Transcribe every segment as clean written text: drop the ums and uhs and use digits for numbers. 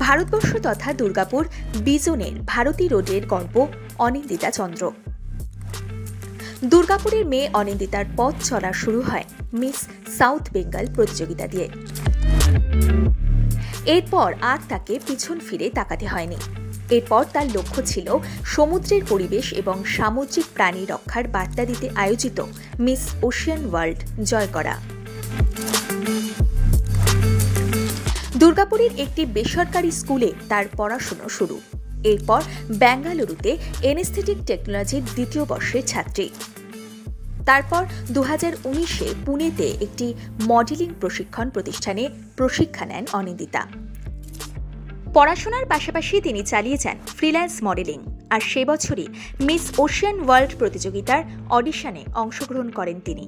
ভারতবর্ষ তথা দুর্গাপুর বিজনের ভারতী রোডের গল্প অনিন্দিতা চন্দ্র। দুর্গাপুরের মেয়ে অনিন্দিতার পথ চলা শুরু হয় মিস সাউথ বেঙ্গল প্রতিযোগিতা দিয়ে। এরপর আর তাকে পিছন ফিরে তাকাতে হয়নি। এরপর তার লক্ষ্য ছিল সমুদ্রের পরিবেশ এবং সামুদ্রিক প্রাণী রক্ষার বার্তা দিতে আয়োজিত মিস ওশিয়ান ওয়ার্ল্ড জয় করা। দুর্গাপুরের একটি বেসরকারি স্কুলে তার পড়াশোনা শুরু। এরপর বেঙ্গালুরুতে এনেস্থেটিক টেকনোলজির দ্বিতীয় বর্ষের ছাত্রী। তারপর 2019-এ পুনেতে একটি মডেলিং প্রশিক্ষণ প্রতিষ্ঠানে প্রশিক্ষা নেন অনিন্দিতা। পড়াশোনার পাশাপাশি তিনি চালিয়ে যান ফ্রিল্যান্স মডেলিং, আর সে বছরই মিস ওশিয়ান ওয়ার্ল্ড প্রতিযোগিতার অডিশনে অংশগ্রহণ করেন তিনি।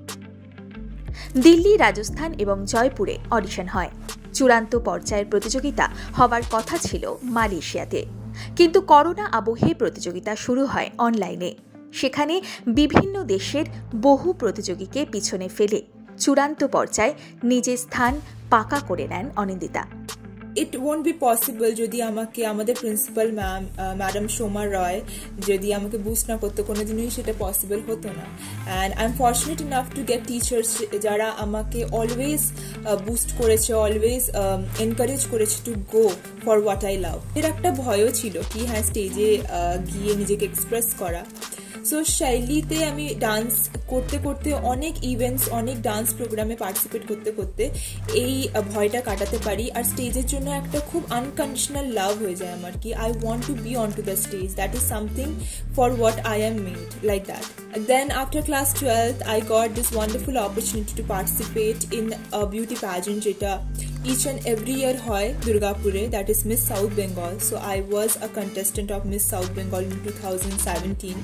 দিল্লি, রাজস্থান এবং জয়পুরে অডিশন হয়। চূড়ান্ত পর্যায়ের প্রতিযোগিতা হবার কথা ছিল মালয়েশিয়াতে, কিন্তু করোনা আবহে প্রতিযোগিতা শুরু হয় অনলাইনে। সেখানে বিভিন্ন দেশের বহু প্রতিযোগীকে পিছনে ফেলে চূড়ান্ত পর্যায়ে নিজের স্থান পাকা করে নেন Anindita. It won't be possible যদি আমাকে আমাদের প্রিন্সিপাল ম্যাডাম সোমা রয় যদি আমাকে বুস্ট না করতো, কোনোদিনই সেটা পসিবল হতো না। And I am fortunate enough to get teachers যারা আমাকে অলওয়েজ বুস্ট করেছে, অলওয়েজ এনকারেজ করেছে to go for what I love. এর একটা ভয়ও ছিল কি হ্যাঁ স্টেজে গিয়ে নিজেকে এক্সপ্রেস করা। সো শৈলীতে আমি ডান্স করতে করতে অনেক ইভেন্টস, অনেক ডান্স প্রোগ্রামে পার্টিসিপেট করতে করতে এই ভয়টা কাটাতে পারি। আর স্টেজের জন্য একটা খুব আনকন্ডিশনাল লাভ হয়ে যায় আমার, কি I want to be on to the stage, that is something for what I am made, like that. Then after class 12th I got this wonderful opportunity to participate in a beauty pageant যেটা each and every year হয় দুর্গাপুরে, that is Miss South Bengal. So I was a contestant of Miss South Bengal in 2017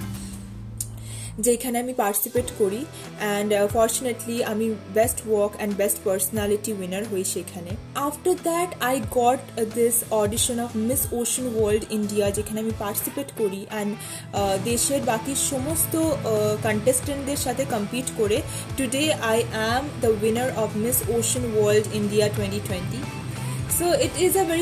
যেখানে আমি participate করি। And fortunately আমি best work and best personality winner হই সেখানে। After that I got this audition of Miss Ocean World India, যেখানে আমি participate করি and দেশের বাকি সমস্ত কন্টেস্টেন্টদের সাথে কম্পিট করে today I am the winner of Miss Ocean World India 2020. So it is a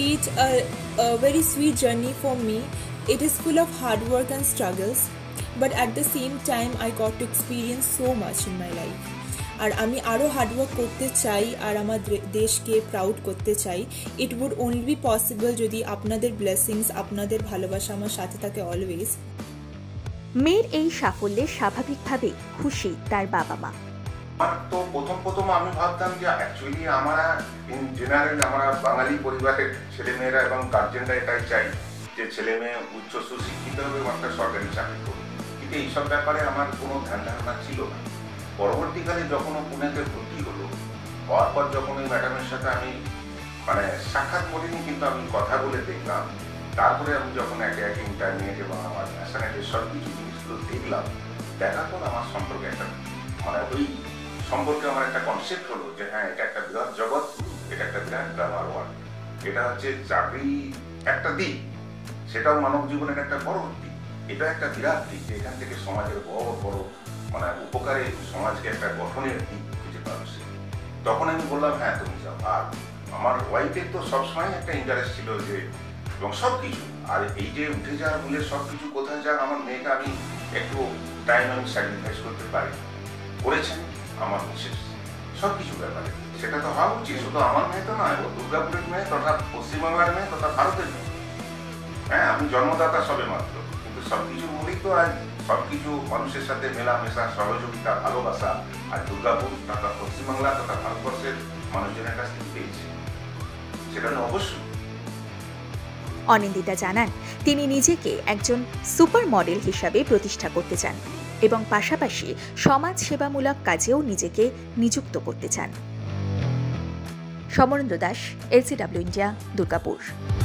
very sweet journey for me. It is full of hard work and struggles. But at the same time I got to experience so much in my life. আর আমি আরও hard work করতে চাই আর আমার দেশকে proud করতে চাই। It would only be possible যদি আপনাদের ব্লেসিংস, আপনাদের ভালোবাসা আমার সাথে থাকে অলওয়েজ। মেয়ের এই সাফল্যে স্বাভাবিকভাবে খুশি তার বাবা মা। তো প্রথম আমি ভাবতাম যে অ্যাকচুয়ালি আমরা ইন জেনারেল আমরা বাঙালি পরিবারের ছেলেমেয়েরা এবং গার্জেনরা এটাই চাই যে ছেলে মেয়ে উচ্চ সুশিক্ষিত হবে এবং একটা সরকারি চাকরি করবে। কিন্তু এইসব ব্যাপারে আমার কোনো ধ্যান ধারণা ছিল না। পরবর্তীকালে যখন ও পুনেতে ভর্তি হলো, হওয়ার পর যখন ওই ম্যাডামের সাথে আমি সাক্ষাৎ করিনি, কিন্তু আমি কথা বলে দেখলাম, তারপরে আমি যখন একে একে ইন্টারনেট এবং আমার ন্যাশনালের সব কিছু জিনিসগুলো দেখলাম, দেখার পর আমার সম্পর্কে একটা ওই সম্পর্কে আমার একটা কনসেপ্ট হলো যে হ্যাঁ এটা একটা বিরাট জগৎ, এটা একটা বিরাট গ্রামার ওয়ার্ল্ড। এটা হচ্ছে চাকরি একটা দিক, সেটাও মানব জীবনের একটা বড় দিক। এটা একটা বিরাট দিক যে এখান থেকে সমাজের বড় বড় উপকারে সমাজকে একটা গঠনের দিক খুঁজে পাচ্ছে। তখন আমি বললাম হ্যাঁ তুমি যাও। আর আমার ওয়াইফের তো সবসময় একটা ইন্টারেস্ট ছিল যে এবং সব কিছু, আর এই যে উঠে যাওয়ার মূলে সব কিছু কোথায় যাক, আমার মেয়েকে আমি একটু টাইম আমি স্যাক্রিফাইস করতে পারি, করেছেন আমার বিশেষ সব কিছু ব্যাপারে। সেটা তো হওয়া উচিত, শুধু আমার মেয়ে তো নয়, ও দুর্গাপুরের মেয়ে তথা পশ্চিমবাংলার মেয়ে তথা ভারতের মেয়ে। হ্যাঁ আমি জন্মদাতা সবে মাত্র, কিন্তু সবকিছুর মূলেই তো আজ সবকিছু মানুষের সাথে মেলামেশা, সহযোগিতা, ভালোবাসা আর দুর্গাপুর তথা পশ্চিমবাংলা তথা ভারতবর্ষের মানুষজনের কাছ থেকে পেয়েছে, সেটা অবশ্যই। অনিন্দিতা জানান তিনি নিজেকে একজন সুপার মডেল হিসাবে প্রতিষ্ঠা করতে চান এবং পাশাপাশি সমাজ সেবামূলক কাজেও নিজেকে নিযুক্ত করতে চান। Samarendra Das, LCW India, Durgapur.